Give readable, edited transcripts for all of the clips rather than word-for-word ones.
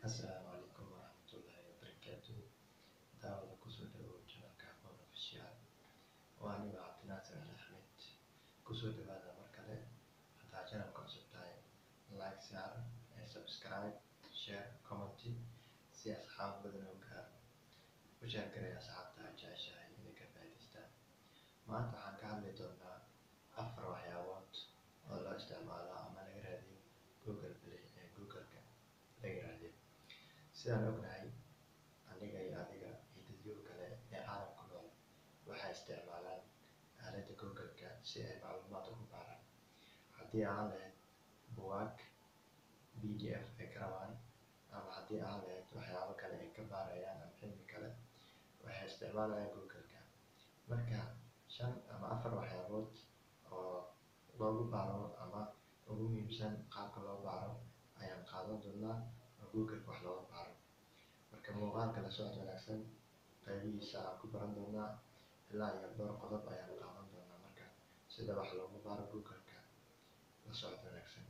السلام عليكم ورحمة الله وبركاته. دعوة كسود وجهك كافون official وأنا عبد الناصر الأحمد. كسود هذا مركله حتى عشان كونسبتاي لايك شير سبسكرايب شير كومنتي سي أصحاب بدنا وكار وشارك يا أصحابنا جاشة إنك فايدستا ما أنت حنكمل دونا أفر وحيوات ولا استعمالها أما نقرأ جوجل بلاي جوجل كان نقرأ sidaan ognahay aniga iyo adiga iyo dadyo kale ee caalamka nool waxay isticmaalaan aaladda Google-ka si ay macluumaad ugu baaraan haddii aan lahayd buugaag PDF ay ka rabaan ama haddii aan lahayd waxyaabo kale ay ka baarayaan ama cilmi kale waxay isticmaalayaan Google-ka marka 5 ama 4 waxyaabood oo loogu baaro ama ugu muhiimsan qaabka loo baaro ayaan qaadan doonaa oo Google-ka wax looga baaro marka muuqaalka la socod wanaagsan qaybihiisa aan ku baran doonaa ilaa iyo dhowr qodob ayaan qaadan doonaa marka sida wax loogu baaro Google-ka la socod wanaagsan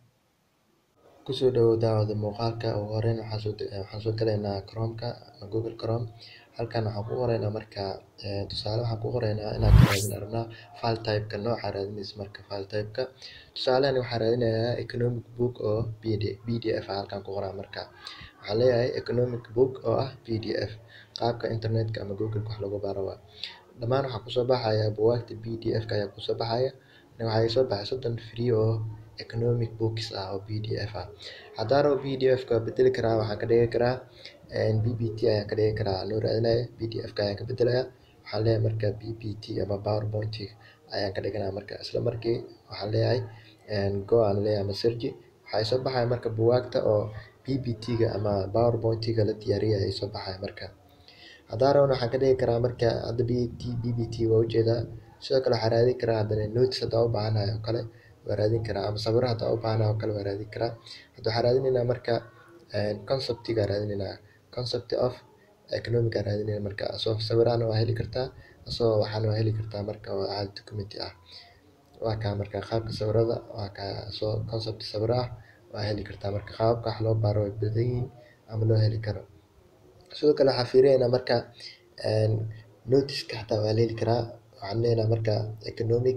kusoo dhawow daawada muuqaalka ugu horeyn waxaan soo galaynaa Chrome-ka Google Chrome halkan waxaan ku qoraynaa marka tusaale waxaan ku qoraynaa inaan ka raadin rabnaa file type-ka nooca raadinaysa marka file type-ka tusaalehan waxaan raadinayaa economic book oo PDF halkan ku qoraa marka waxaan leeyahay economic book oo ah PDF qaabka internetka ama Google wax lagu baaro waa dhammaan waxaa kusoo baxaya buugaagta PDF-ka ayaa kusoo baxaya waxay soo baxay 30 free oo economic books ah oo PDF ah haddaan rabo PDF-ka bedeli karaa waxaan ka dhigi karaa PPT ayaan ka dhigi karaa loo raadinayo PDF-ka ayaan ka bedelayaa waxaan leeyahay marka PPT ama PowerPoint ayaan ka dhiganaa marka isla markii waxaan leeyahay go aan leeyahay ama search waxay soo baxaya marka buugaagta oo PPT-ga ama PowerPoint-ga la diyaariyay ay soo baxaya marka haddaan rabno waxaan ka dhigi karaa marka hadda PPT waa ujeedaa sidoo kale waxaan raadin karaa haddana notes haddaan u baahanahay oo kale waa raadin karaa ama sawiro haddaan u baahanahay oo kale waa raadin karaa hadda waxaan raadinaynaa marka concept-ga raadinaynaa concept of economic aan raadinaynaa marka soo sawirana waa heli kartaa soo waxaan waa heli kartaa marka waa caadi document ah waa ka marka qaabka sawirada waa ka soo concept sawir ah waa heli kartaa marka qaabka wax loo baaro way badan yihiin ama loo heli karo sidoo kale waxaan fiirinaynaa marka notice-ka xataa waa la heli karaa waxaan leenahay marka economic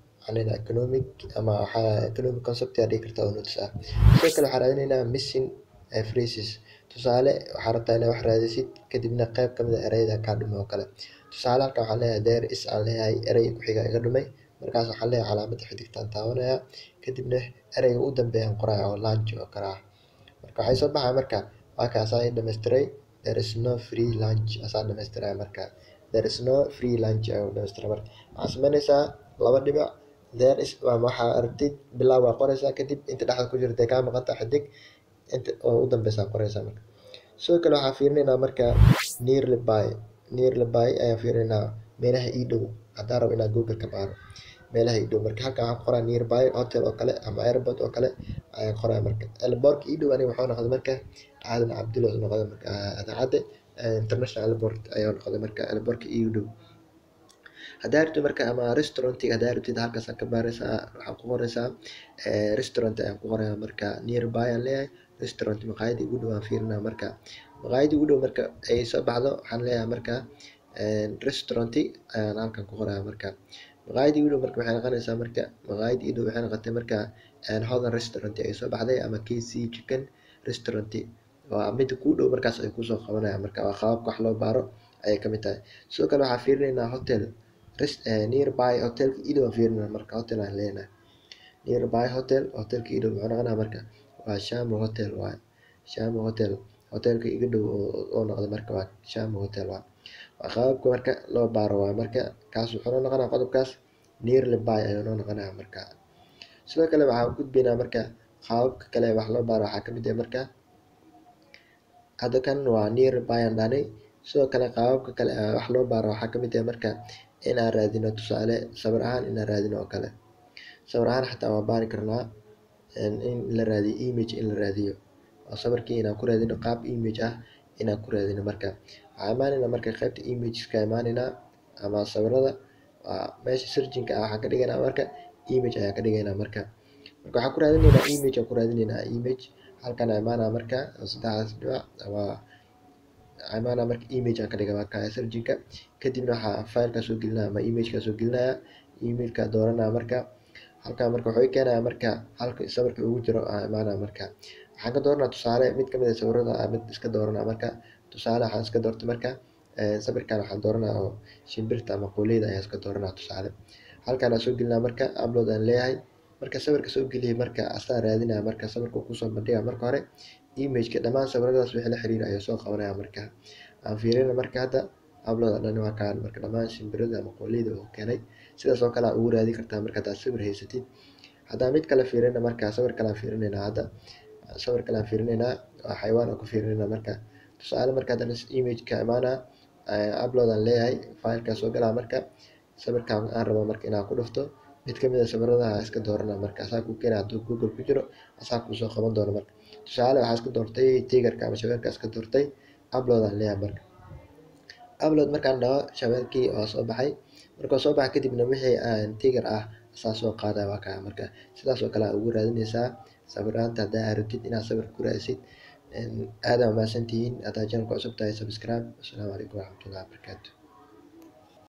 ama economic concept ayaa dhigi kartaa oo notice ah sidoo kale waxaan raadinaynaa missing phrases tusaale waxaa rabtaa inaad wax raadisid kadibna qayb ka mid ah erayada kaa dhumay oo kale tusaale halkan waxaan leeyahay there is aan leeyahay eray ku xiga iga dhumay markaas waxaan leeyahay calaamadda xidigtaan taabanaya kadibna erayga u dambeeyaan qoraya oo lunch oo kale ah marka waxay soo baxaya marka waa kaas aan dhameystiray there is no free lunch asaan dhameystiray marka there is no free lunch ayuu dhameystiray marka waxaad samaynaysaa 2 dhibic there is waxaa aragtid bilaab waa qoraysaa kadib inta dhexda ku jirta kaa maqanta xidig inta oo u dambeysa qoraysaa marka sidoo kale waxaan fiirinaynaa marka nearly by ayaan fiirinaynaa meelaha ii dhow haddaan rabo inaan Google ka baaro meelaha ii dhow marka halkan waxaan qoraa nearby hotel oo kale ama airport oo kale ayaan qoraa marka airport ii dhow aniga wuxuu noqday marka aadan cabdulla noqday marka adaacade international airport ayuu noqday marka airport ii dhow haddii aad marka ama restaurant-iga haddii aad halkaas ka baaraysaa waxaan ku qoraysaa restaurant ayaan ku qorayaa marka nearby aan leeyahay restaurant maqaayad ugu dhow aan fiirinaa marka maqaayad ugu dhow marka ay soo baxdo waxaan leeyahay marka restaurant ayaan halkan ku qorayaa marka maqaayad ugu dhow marka waxay noqonaysaa marka maqaayad ii dhow waxay noqotay marka Hodan restaurant ay soo baxday ama KC chicken restaurant waa mid ku dhow markaas ay ku soo qabanayaan marka waa qaabka wax loo baaro ayay ka mid tahay sidoo kale waxaan fiirinaynaa hotel nearby hotel ii dhow fiirinaynaa marka hotel aan leenahay nearby hotelka ii dhow wuxuu noqonayaa marka waa Shamu hotel waa Shamu hotelka iga dhow oo noqday marka waa Shamu hotel waa qaabka marka loo baaro waa marka kaas wuxuu noqonayaa qodobkaas nearly by ayuu noqonayaa marka sidoo kale waxaan gudbinaa marka qaabka kale wax loo baaro waxaa ka mid ah marka hadda kan waa nearby aan dhahnay sidoo kale qaabka kale wax loo baaro waxaa ka mid ah marka inaan raadino tusaale sawir ahaan inaan raadino oo kale sawir ahaan xataa waa baari karnaa in la raadiyo image in la raadiyo oo sawirkii inaan ku raadino qaab image ah inaan ku raadino marka waxaan imaanaynaa marka qaybta imageska imaanaynaa ama sawirada meesha searching-ka ah waxaan ka dhigaynaa marka image ayaan ka dhigaynaa marka waxaan ku raadinaynaa image halkan imaana marka saddexdaas dhibac waa imaana marka image aan ka dhigaa marka searching-ka kadibna waxaa file-ka soo gelinaya ama image-ka soo gelinaya email-ka dooranaya marka halkan marka wuxuu keenaya marka halka sawirka ugu jiro imaana marka waxaan ka dooranaa tusaale mid kamid ah sawirada mid iska dooranaa marka tusaale waxaan iska doortay marka sawirkan waxaan dooranaa oo shimbirta ama qoolleyda ayaan iska dooranaa tusaale halkan aan soo gelinaa marka upload aan leeyahay marka sawirka soo geliyay marka asaan raadinaya marka sawirka kusoo bandhiga marka hore image-ka dhammaan sawiradaas wixii la xiriira ayuu soo qabanaya marka aan fiirina marka hadda upload aan dhan waa kaan marka dhammaan shimbirada ama qoolleyda uu keenay sidaas oo kale aad ugu raadin kartaa marka hadaad sawir haysatid haddaan mid kale fiirina marka sawir kale aan fiirinayna hadda sawir kale aan fiirinaynaa waa xayawaan aan ku fiirinaynaa marka tusaale marka haddana image-ka imaana upload aan leeyahay file-ka soo galaa marka sawirkan aan rabo marka inaan ku dhufto mid kamid ah sawiradaha iska dooranaa marka asaa ku keenaya hadduu Google ku jiro asaa kuu soo qaban doono marka tusaale waxaa iska doortay tigerka ama shabeelka iska doortay upload aan leeyahay marka upload markaan dhaho shabeelkii waa soo baxay markuu soo baxay kadibna wixii aan tiger ah asaa soo qaadaya waa kaa marka sidaas oo kale aad ugu raadinaysaa sawiraanta haddaa rabtid inaad sawir ku raadisid aad aa mahadsantihiin haddaa channelka cusub tahay subscribe. Assalaamu calaykum waraxmatullaahi wabarakaatu.